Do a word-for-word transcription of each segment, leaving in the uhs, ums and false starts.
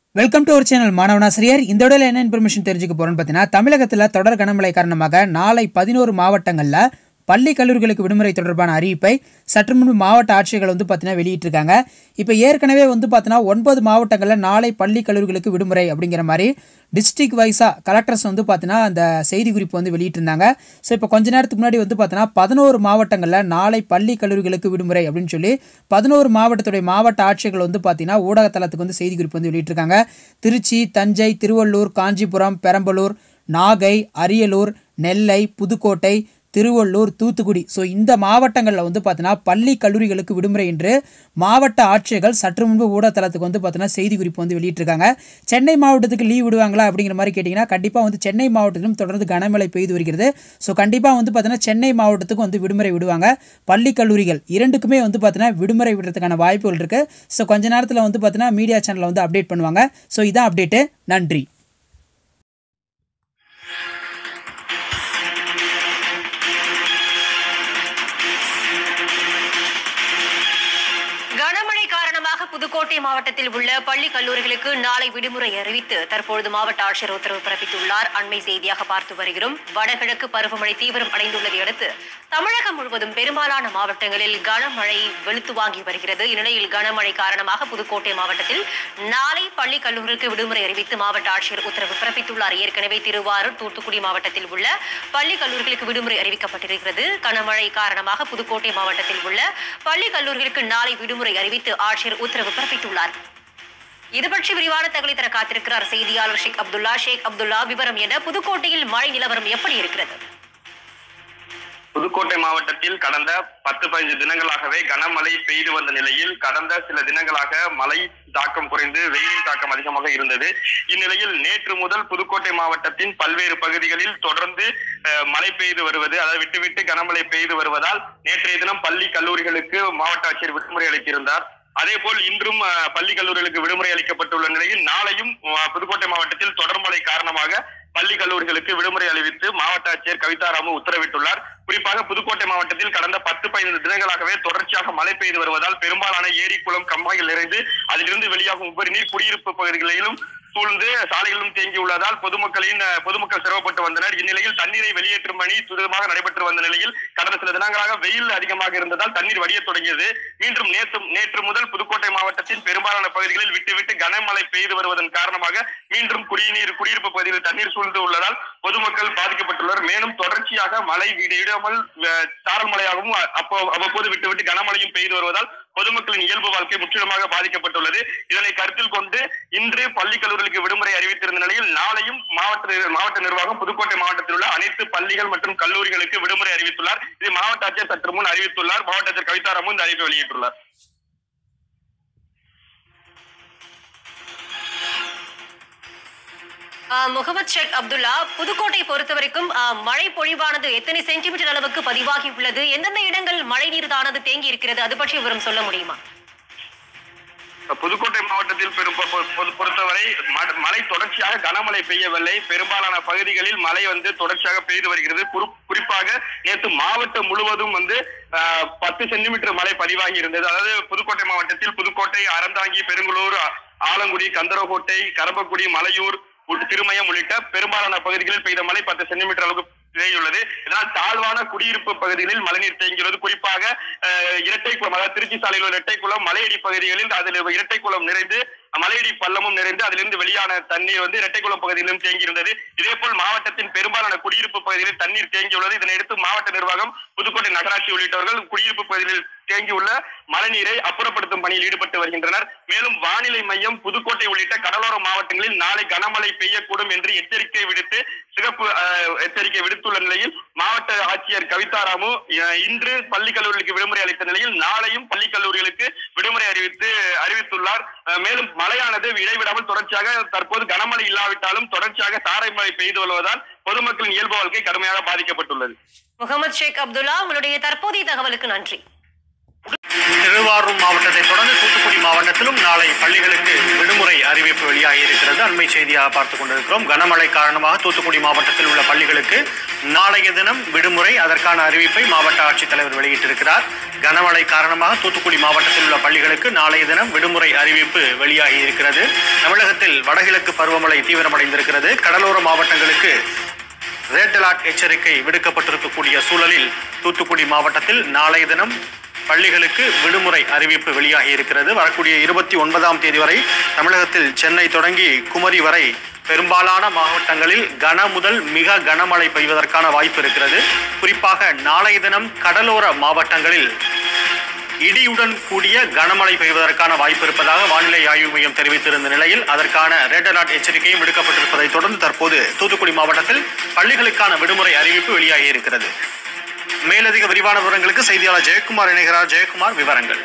Welcome to our channel மாணவனாசிரியர். இந்த வீடியோல என்ன இன்ஃபர்மேஷன் தெரிஞ்சுக்க போறோம்னு பார்த்தீங்கன்னா, தமிழகத்தில் தொடர் கனமழை காரணமாக நாளை பதினோரு மாவட்டங்களில் பள்ளி கல்லூரிகளுக்கு விடுமுறை தொடர்பான அறிவிப்பை சற்று முன்பு மாவட்ட ஆட்சியர்கள் வந்து பார்த்தீங்கன்னா வெளியிட்டிருக்காங்க. இப்போ ஏற்கனவே வந்து பார்த்தீங்கன்னா ஒன்பது மாவட்டங்களில் நாளை பள்ளி கல்லூரிகளுக்கு விடுமுறை அப்படிங்கிற மாதிரி டிஸ்ட்ரிக்ட் வைஸாக கலெக்டர்ஸ் வந்து பார்த்தீங்கன்னா அந்த செய்தி குறிப்பு வந்து வெளியிட்டிருந்தாங்க. ஸோ இப்போ கொஞ்ச நேரத்துக்கு முன்னாடி வந்து பார்த்தீங்கன்னா பதினோரு மாவட்டங்களில் நாளை பள்ளி கல்லூரிகளுக்கு விடுமுறை அப்படின்னு சொல்லி பதினோரு மாவட்டத்துடைய மாவட்ட ஆட்சியர்கள் வந்து பார்த்தீங்கன்னா ஊடகத்தளத்துக்கு வந்து செய்தி குறிப்பு வந்து வெளியிட்டிருக்காங்க. திருச்சி, தஞ்சை, திருவள்ளூர், காஞ்சிபுரம், பெரம்பலூர், நாகை, அரியலூர், நெல்லை, புதுக்கோட்டை, திருவள்ளூர், தூத்துக்குடி ஸோ இந்த மாவட்டங்களில் வந்து பார்த்தீங்கன்னா பள்ளி கல்லூரிகளுக்கு விடுமுறை என்று மாவட்ட ஆட்சியர்கள் சற்று முன்பு ஊடகத்தளத்துக்கு வந்து பார்த்தீங்கன்னா செய்தி குறிப்பு வந்து வெளியிட்டிருக்காங்க. சென்னை மாவட்டத்துக்கு லீவ் விடுவாங்களா அப்படிங்கிற மாதிரி கேட்டிங்கன்னா, கண்டிப்பாக வந்து சென்னை மாவட்டத்திலும் தொடர்ந்து கனமழை பெய்து வருகிறது. ஸோ கண்டிப்பாக வந்து பார்த்தீங்கன்னா சென்னை மாவட்டத்துக்கு வந்து விடுமுறை விடுவாங்க. பள்ளி கல்லூரிகள் இரண்டுக்குமே வந்து பார்த்தீங்கன்னா விடுமுறை விடுறதுக்கான வாய்ப்புகள் இருக்குது. ஸோ கொஞ்ச நேரத்தில் வந்து பார்த்தீங்கன்னா மீடியா சேனலில் வந்து அப்டேட் பண்ணுவாங்க. ஸோ இதான் அப்டேட்டு. நன்றி. புதுக்கோட்டை மாவட்டத்தில் உள்ள பள்ளி கல்லூரிகளுக்கு நாளை விடுமுறை அறிவித்து தற்பொழுது மாவட்ட ஆட்சியர் உத்தரவு பிறப்பித்துள்ளார். அண்மை செய்தியாக பார்த்து வருகிறோம். வடகிழக்கு பருவமழை தீவிரம் அடைந்துள்ளதை அடுத்து தமிழகம் முழுவதும் பெரும்பாலான மாவட்டங்களில் கனமழை வெளுத்து வாங்கி வருகிறது. இந்நிலையில் கனமழை காரணமாக புதுக்கோட்டை மாவட்டத்தில் நாளை பள்ளி கல்லூரிகளுக்கு விடுமுறை அறிவித்து மாவட்ட ஆட்சியர் உத்தரவு பிறப்பித்துள்ளார். ஏற்கனவே திருவாரூர், தூத்துக்குடி மாவட்டத்தில் உள்ள பள்ளி கல்லூரிகளுக்கு விடுமுறை அறிவிக்கப்பட்டிருக்கிறது. கனமழை காரணமாக புதுக்கோட்டை மாவட்டத்தில் உள்ள பள்ளி கல்லூரிகளுக்கு நாளை விடுமுறை அறிவித்து ஆட்சியர் உத்தரவு பிறப்பித்துள்ளார். இது பற்றி விரிவான தகவலை தர காத்திருக்கிறார் செய்தியாளர் ஷேக் அப்துல்லா. ஷேக் அப்துல்லா, விவரம் என புதுக்கோட்டையில் மழை நிலவரம் எப்படி இருக்கிறது? புதுக்கோட்டை மாவட்டத்தில் கடந்த பத்து பதினைந்து தினங்களாகவே கனமழை பெய்து வந்த நிலையில் கடந்த சில தினங்களாக மழை தாக்கம் குறைந்து வெயிலின் தாக்கம் அதிகமாக இருந்தது. இந்நிலையில் நேற்று முதல் புதுக்கோட்டை மாவட்டத்தின் பல்வேறு பகுதிகளில் தொடர்ந்து மழை பெய்து வருவது, அதாவது விட்டு விட்டு கனமழை பெய்து வருவதால் நேற்றைய தினம் பள்ளி கல்லூரிகளுக்கு மாவட்ட ஆட்சியர் விடுமுறை அளித்திருந்தார். அதே போல் இன்றும் பள்ளி கல்லூரிகளுக்கு விடுமுறை அளிக்கப்பட்டுள்ள நிலையில் நாளையும் புதுக்கோட்டை மாவட்டத்தில் தொடர் மழை காரணமாக பள்ளி கல்லூரிகளுக்கு விடுமுறை அறிவித்து மாவட்ட ஆட்சியர் கவிதாராமு உத்தரவிட்டுள்ளார். குறிப்பாக புதுக்கோட்டை மாவட்டத்தில் கடந்த பத்து பதினைந்து தினங்களாகவே தொடர்ச்சியாக மழை பெய்து வருவதால் பெரும்பாலான ஏரி, குளம், கம்மாய்கள் நிறைந்து அதிலிருந்து வெளியாகும் உபரி நீர் குடியிருப்பு பகுதிகளிலும் சூழ்ந்து சாலைகளிலும் தேங்கியுள்ளதால் பொதுமக்களின் பொதுமக்கள் சிரமப்பட்டு வந்தனர். இந்நிலையில் தண்ணீரை வெளியேற்றும் பணி துரிதமாக நடைபெற்று வந்த நிலையில் கடந்த சில தினங்களாக வெயில் அதிகமாக இருந்ததால் தண்ணீர் வடிய தொடங்கியது. மீண்டும் நேற்று நேற்று முதல் புதுக்கோட்டை மாவட்டத்தின் பெரும்பாலான பகுதிகளில் விட்டு விட்டு கனமழை பெய்து வருவதன் காரணமாக மீண்டும் குடிநீர் குடியிருப்பு பகுதியில் தண்ணீர் சூழ்ந்து உள்ளதால் பொதுமக்கள் பாதிக்கப்பட்டுள்ளனர். மேலும் தொடர்ச்சியாக மழை விடாமல் சாரல் மழையாகவும் அப்போ அவ்வப்போது விட்டு விட்டு கனமழையும் பெய்து வருவதால் பொதுமக்களின் இயல்பு வாழ்க்கை முற்றிலுமாக பாதிக்கப்பட்டுள்ளது. இதனை கருத்தில் கொண்டு இன்று பள்ளி கல்லூரிகளுக்கு விடுமுறை அறிவித்திருந்த நிலையில் நாளையும் மாவட்ட மாவட்ட நிர்வாகம் புதுக்கோட்டை மாவட்டத்தில் உள்ள அனைத்து பள்ளிகள் மற்றும் கல்லூரிகளுக்கு விடுமுறை அறிவித்துள்ளார். இது மாவட்ட ஆட்சியர் சற்று முன் அறிவித்துள்ளார். மாவட்ட ஆட்சியர் கவிதாராமு இந்த அறிவிப்பை வெளியிட்டுள்ளார். முகமது ஷேக் அப்துல்லா, புதுக்கோட்டை பொறுத்தவரைக்கும் மழை பொழிவானது எத்தனை சென்டிமீட்டர் அளவுக்கு பதிவாகி உள்ளது? எந்தெந்த இடங்கள் மழை நீர் தானது தேங்கி இருக்கிறது? அது பற்றி விவரம் சொல்ல முடியுமா? புதுக்கோட்டை மாவட்டத்தில் பொறுத்தவரை மழை தொடர்ச்சியாக கனமழை பெய்யவில்லை. பெரும்பாலான பகுதிகளில் மழை வந்து தொடர்ச்சியாக பெய்து வருகிறது. குறிப்பாக நேற்று மாவட்டம் முழுவதும் வந்து பத்து சென்டிமீட்டர் மழை பதிவாகி இருந்தது. அதாவது புதுக்கோட்டை மாவட்டத்தில் புதுக்கோட்டை, அறந்தாங்கி, பெருங்குளூர், ஆலங்குடி, கந்தரகோட்டை, கரம்பக்குடி, மலையூர், திருமயம் உள்ளிட்ட பெரும்பாலான பகுதிகளில் பெய்த மழை பத்து சென்டிமீட்டர் அளவுக்கு பெய்துள்ளது. இதனால் தாழ்வான குடியிருப்பு பகுதிகளில் மழைநீர் தேங்கியுள்ளது. குறிப்பாக இரட்டைக்குளம், அதாவது திருச்சி சாலையில் உள்ள இரட்டைக்குளம், மலையடி பகுதிகளில் அதில் இரட்டைக்குளம் நிறைந்து மலையடி பள்ளமும் நிறைந்து அதிலிருந்து வெளியான தண்ணீர் வந்து இரட்டைக்குளம் பகுதியிலும் தேங்கியிருந்தது. இதே போல் மாவட்டத்தின் பெரும்பாலான குடியிருப்பு பகுதிகளில் தண்ணீர் தேங்கியுள்ளது. இதனையடுத்து மாவட்ட நிர்வாகம், புதுக்கோட்டை நகராட்சி உள்ளிட்டவர்கள் குடியிருப்பு பகுதிகளில் தேங்கியுள்ள மழைநீரை அப்புறப்படுத்தும் பணியில் ஈடுபட்டு வருகின்றனர். மேலும் வானிலை மையம் புதுக்கோட்டை உள்ளிட்ட கடலோர மாவட்டங்களில் நாளை கனமழை பெய்யக்கூடும் என்று எச்சரிக்கை விடுத்து சிறப்பு எச்சரிக்கை விடுத்துள்ள நிலையில் மாவட்ட ஆட்சியர் கவிதாராமு இன்று பள்ளி கல்லூரிகளுக்கு விடுமுறை அளித்த நிலையில் நாளையும் பள்ளி கல்லூரிகளுக்கு விடுமுறை அறிவித்து அறிவித்துள்ளார். மேலும் மழையானது இடைவிடாமல் தொடர்ச்சியாக தற்போது கனமழை இல்லாவிட்டாலும் தொடர்ச்சியாக சாரை மழை பெய்து வருவதால் பொதுமக்களின் இயல்பு வாழ்க்கை கடுமையாக பாதிக்கப்பட்டுள்ளது. முகமது ஷேக் அப்துல்லா, உங்களுடைய தற்போதைய தகவலுக்கு நன்றி. திருவாரூர் மாவட்டத்தை தொடர்ந்து தூத்துக்குடி மாவட்டத்திலும் நாளை பள்ளிகளுக்கு விடுமுறை அறிவிக்கப்பட்டுள்ளது. அறிவிப்பு வெளியாகி இருக்கிறது. அண்மை செய்தியாக பார்த்துக் கொண்டிருக்கிறோம். கனமழை காரணமாக தூத்துக்குடி மாவட்டத்தில் உள்ள பள்ளிகளுக்கு நாளைய தினம் விடுமுறை. அதற்கான அறிவிப்பை மாவட்ட ஆட்சித்தலைவர் வெளியிட்டிருக்கிறார். கனமழை காரணமாக தூத்துக்குடி மாவட்டத்தில் உள்ள பள்ளிகளுக்கு நாளைய தினம் விடுமுறை அறிவிப்பு வெளியாகி இருக்கிறது. தமிழகத்தில் வடகிழக்கு பருவமழை தீவிரமடைந்திருக்கிறது. கடலோர மாவட்டங்களுக்கு ரெட் அலர்ட் எச்சரிக்கை விடுக்கப்பட்டிருக்கக்கூடிய சூழலில் தூத்துக்குடி மாவட்டத்தில் நாளைய தினம் பள்ளிகளுக்கு விடுமுறை அறிவிப்பு வெளியாகி இருக்கிறது. வரக்கூடிய இருபத்தி ஒன்பதாம் தேதி வரை தமிழகத்தில் சென்னை தொடங்கி குமரி வரை பெரும்பாலான மாவட்டங்களில் கன முதல் மிக கனமழை பெய்வதற்கான வாய்ப்பு இருக்கிறது. குறிப்பாக நாளைய தினம் கடலோர மாவட்டங்களில் இடியுடன் கூடிய கனமழை பெய்வதற்கான வாய்ப்பு இருப்பதாக வானிலை ஆய்வு மையம் தெரிவித்திருந்த நிலையில் அதற்கான ரெட் அலர்ட் எச்சரிக்கையும் விடுக்கப்பட்டிருப்பதை தொடர்ந்து தற்போது தூத்துக்குடி மாவட்டத்தில் பள்ளிகளுக்கான விடுமுறை அறிவிப்பு வெளியாகி இருக்கிறது. மேலதிக விரிவான விவரங்களுக்கு செய்தியாளர் ஜெயக்குமார் இணைகிறார். ஜெயக்குமார், விவரங்கள்.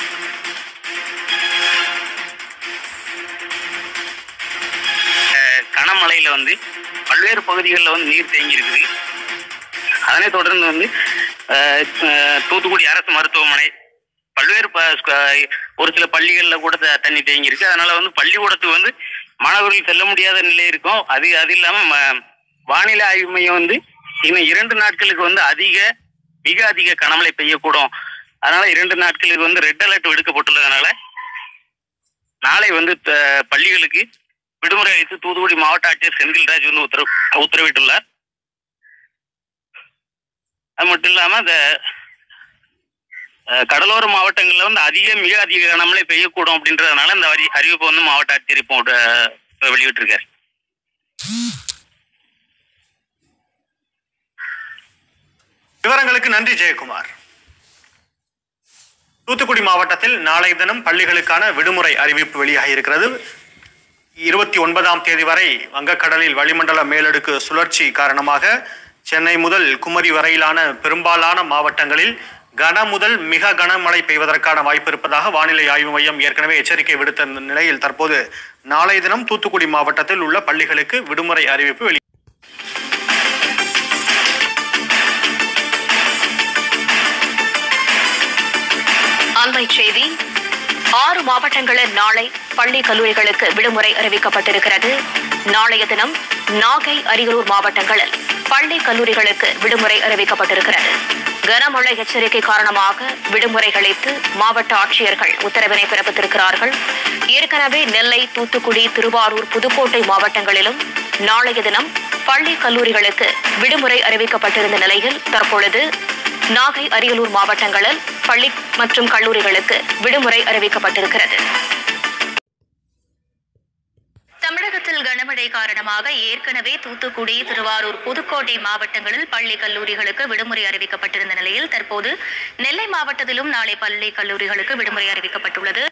கனமழையில வந்து பல்வேறு பகுதிகளில் வந்து நீர் தேங்கி இருக்குது. அதனை தொடர்ந்து வந்து தூத்துக்குடி அரசு மருத்துவமனை பல்வேறு ஒரு சில பள்ளிகளில் கூட தண்ணி தேங்கி இருக்கு. அதனால வந்து பள்ளிக்கூடத்துக்கு வந்து மாணவர்கள் செல்ல முடியாத நிலை இருக்கும். அது அது இல்லாம வானிலை ஆய்வு மையம் வந்து இன்னும் இரண்டு நாட்களுக்கு வந்து அதிக மிக அதிக கனமழை பெய்யக்கூடும். அதனால இரண்டு நாட்களுக்கு வந்து ரெட் அலர்ட் விடுக்கப்பட்டுள்ளதுனால நாளை வந்து பள்ளிகளுக்கு விடுமுறை அளித்து தூத்துக்குடி மாவட்ட ஆட்சியர் செந்தில்ராஜ் வந்து உத்தரவு உத்தரவிட்டுள்ளார். அது மட்டும் இல்லாம இந்த கடலோர மாவட்டங்கள்ல வந்து அதிக மிக அதிக கனமழை பெய்யக்கூடும் அப்படின்றதுனால இந்த வரி அறிவிப்பு வந்து மாவட்ட ஆட்சியர் இப்போ வெளியிட்டிருக்காரு. விவரங்களுக்கு நன்றி ஜெயக்குமார். தூத்துக்குடி மாவட்டத்தில் நாளைய தினம் பள்ளிகளுக்கான விடுமுறை அறிவிப்பு வெளியாகி இருக்கிறது. இருபத்தி ஒன்பதாம் தேதி வரை வங்கக்கடலில் வளிமண்டல மேலடுக்கு சுழற்சி காரணமாக சென்னை முதல் குமரி வரையிலான பெரும்பாலான மாவட்டங்களில் கன முதல் மிக கனமழை பெய்வதற்கான வாய்ப்பு இருப்பதாக வானிலை ஆய்வு மையம் ஏற்கனவே எச்சரிக்கை விடுத்த நிலையில் தற்போது நாளைய தினம் தூத்துக்குடி மாவட்டத்தில் உள்ள பள்ளிகளுக்கு விடுமுறை அறிவிப்பு வெளி அண்மை செய்தி. ஆறு மாவட்டங்களில் நாளை பள்ளி கல்லூரிகளுக்கு விடுமுறை அறிவிக்கப்பட்டிருக்கிறது. நாளைய தினம் நாகை, அரியலூர் மாவட்டங்களில் பள்ளி கல்லூரிகளுக்கு விடுமுறை அறிவிக்கப்பட்டிருக்கிறது. கனமழை எச்சரிக்கை காரணமாக விடுமுறை அளித்து மாவட்ட ஆட்சியர்கள் உத்தரவினை பிறப்பித்திருக்கிறார்கள். ஏற்கனவே நெல்லை, தூத்துக்குடி, திருவாரூர், புதுக்கோட்டை மாவட்டங்களிலும் நாளைய தினம் பள்ளி கல்லூரிகளுக்கு விடுமுறை அறிவிக்கப்பட்டிருந்த நிலையில் தற்பொழுது நாகை, அரியலூர் மாவட்டங்களில் பள்ளி மற்றும் கல்லூரிகளுக்கு விடுமுறை அறிவிக்கப்பட்டிருக்கிறது. தமிழகத்தில் கனமழை காரணமாக ஏற்கனவே தூத்துக்குடி, திருவாரூர், புதுக்கோட்டை மாவட்டங்களில் பள்ளி கல்லூரிகளுக்கு விடுமுறை அறிவிக்கப்பட்டிருந்த நிலையில் தற்போது நெல்லை மாவட்டத்திலும் நாளை பள்ளி கல்லூரிகளுக்கு விடுமுறை அறிவிக்கப்பட்டுள்ளது.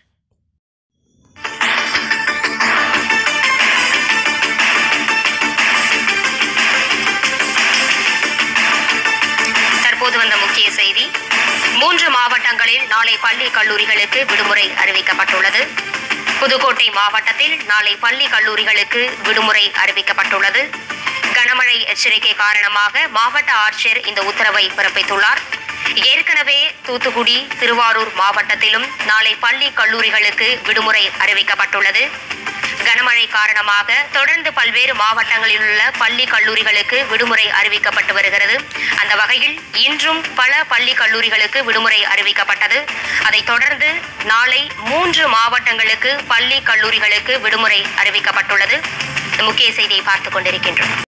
தற்போது வந்த முக்கிய செய்தி. மூன்று மாவட்டங்களில் நாளை பள்ளி கல்லூரிகளுக்கு விடுமுறை அறிவிக்கப்பட்டுள்ளது. புதுக்கோட்டை மாவட்டத்தில் நாளை பள்ளி கல்லூரிகளுக்கு விடுமுறை அறிவிக்கப்பட்டுள்ளது. கனமழை எச்சரிக்கை காரணமாக மாவட்ட ஆட்சியர் இந்த உத்தரவை பிறப்பித்துள்ளார். ஏற்கனவே தூத்துக்குடி, திருவாரூர் மாவட்டத்திலும் நாளை பள்ளி கல்லூரிகளுக்கு விடுமுறை அறிவிக்கப்பட்டுள்ளது. கனமழை காரணமாக தொடர்ந்து பல்வேறு மாவட்டங்களில் உள்ள பள்ளி கல்லூரிகளுக்கு விடுமுறை அறிவிக்கப்பட்டு வருகிறது. அந்த வகையில் இன்றும் பல பள்ளி கல்லூரிகளுக்கு விடுமுறை அறிவிக்கப்பட்டது. அதைத் தொடர்ந்து நாளை மூன்று மாவட்டங்களுக்கு பள்ளி கல்லூரிகளுக்கு விடுமுறை அறிவிக்கப்பட்டுள்ளது. முக்கிய செய்தியை பார்த்துக் கொண்டிருக்கின்றோம்.